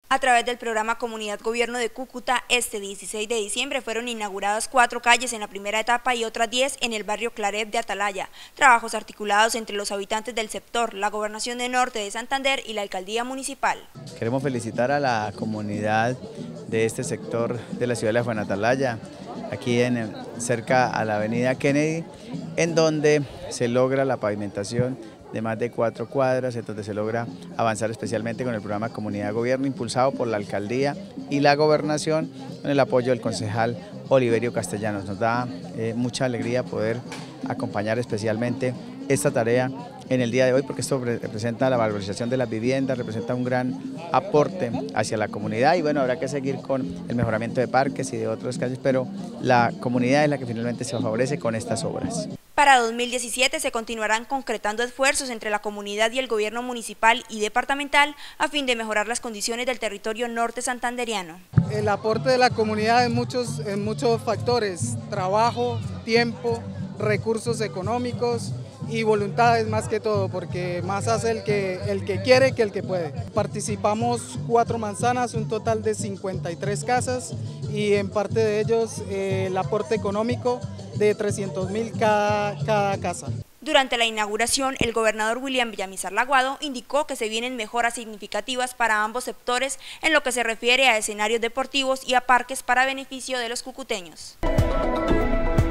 A través del programa Comunidad Gobierno de Cúcuta, este 16 de diciembre fueron inauguradas 4 calles en la primera etapa y otras 10 en el barrio Claret de Atalaya. Trabajos articulados entre los habitantes del sector, la Gobernación de Norte de Santander y la Alcaldía Municipal. Queremos felicitar a la comunidad de este sector de la ciudad de La Fuenatalaya, aquí cerca a la avenida Kennedy, en donde se logra la pavimentación de más de 4 cuadras, en donde se logra avanzar especialmente con el programa Comunidad Gobierno impulsado por la Alcaldía y la Gobernación con el apoyo del concejal Oliverio Castellanos. Nos da mucha alegría poder acompañar especialmente esta tarea en el día de hoy, porque esto representa la valorización de las viviendas, representa un gran aporte hacia la comunidad y bueno, habrá que seguir con el mejoramiento de parques y de otras calles, pero la comunidad es la que finalmente se favorece con estas obras. Para 2017 se continuarán concretando esfuerzos entre la comunidad y el gobierno municipal y departamental a fin de mejorar las condiciones del territorio norte santanderiano. El aporte de la comunidad en muchos factores: trabajo, tiempo, recursos económicos y voluntades más que todo, porque más hace el que quiere que el que puede. Participamos 4 manzanas, un total de 53 casas y en parte de ellos el aporte económico de 300.000 cada casa. Durante la inauguración, el gobernador William Villamizar Laguado indicó que se vienen mejoras significativas para ambos sectores en lo que se refiere a escenarios deportivos y a parques para beneficio de los cucuteños.